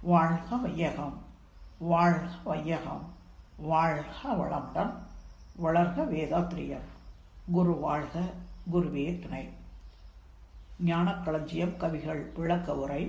வாழ்க வையகம், வாழ்க வையகம், வாழ்க வளமுடன், வளர்க வேதாத்திரியம். குரு வாழ்க, குருவே துணை. ஞானக்களஞ்சியம் கவிகள் விளக்க உரை.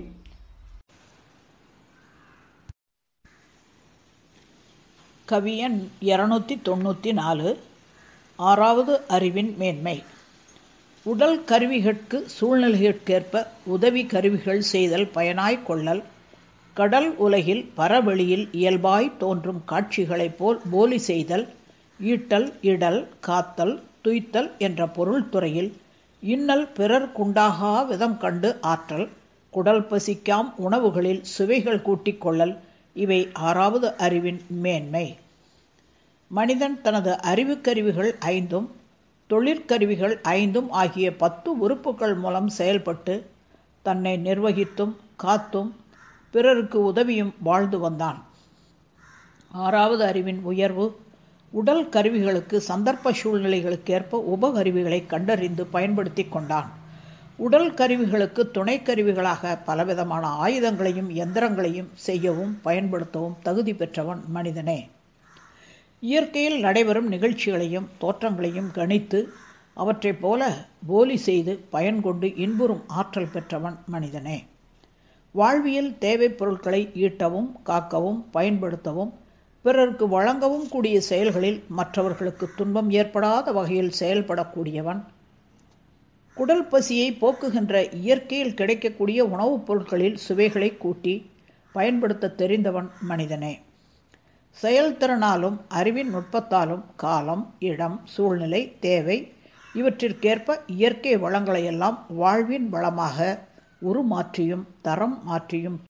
கவியன் 294. ஆறாவது அறிவின் மேன்மை. உடல் கருவிகட்கு சூழ்நிலைகட்கேற்ப உதவி கருவிகள் செய்தல் பயனாய்க் கொள்ளல். கடல் உலகில் பரவெளியில் இயல்பாய் தோன்றும் காட்சிகளைப் போல் போலி செய்தல். ஈட்டல், இடல், காத்தல், துய்த்தல் என்ற பொருள் துறையில் இன்னல் பிறர்க்குண்டாகா விதம் கண்டு ஆற்றல். குடல் பசிக்காம் உணவுகளில் சுவைகள் கூட்டிக் கொள்ளல். இவை ஆறாவது அறிவின் மேன்மை. மனிதன் தனது அறிவுக்கருவிகள் 5 தொழிற்கருவிகள் 5 ஆகிய 10 உறுப்புகள் மூலம் செயல்பட்டு தன்னை நிர்வகித்தும் காத்தும் பிறருக்கு உதவியும் வாழ்ந்து வந்தான். ஆறாவது அறிவின் உயர்வு. உடல் கருவிகளுக்கு சந்தர்ப்ப சூழ்நிலைகளுக்கேற்ப உபகருவிகளை கண்டறிந்து பயன்படுத்தி கொண்டான். உடல் கருவிகளுக்கு துணைக்கருவிகளாக பலவிதமான ஆயுதங்களையும் எந்திரங்களையும் செய்யவும் பயன்படுத்தவும் தகுதி பெற்றவன் மனிதனே. இயற்கையில் நடைபெறும் நிகழ்ச்சிகளையும் தோற்றங்களையும் கணித்து அவற்றைப் போல போலி செய்து பயன்கொண்டு இன்புறும் ஆற்றல் பெற்றவன் மனிதனே. வாழ்வியல் தேவைப் பொருட்களை ஈட்டவும் காக்கவும் பயன்படுத்தவும் பிறருக்கு வழங்கவும் கூடிய செயல்களில் மற்றவர்களுக்கு துன்பம் ஏற்படாத வகையில் செயல்படக்கூடியவன். குடல் பசியை போக்குகின்ற இயற்கையில் கிடைக்கக்கூடிய உணவுப் பொருட்களில் சுவைகளை கூட்டி பயன்படுத்த தெரிந்தவன் மனிதனே. செயல்திறனாலும் அறிவின் நுட்பத்தாலும் காலம், இடம், சூழ்நிலை, தேவை இவற்றிற்கேற்ப இயற்கை வளங்களையெல்லாம் வாழ்வின் வளமாக உருமாற்றியும் தரம் மாற்றியும்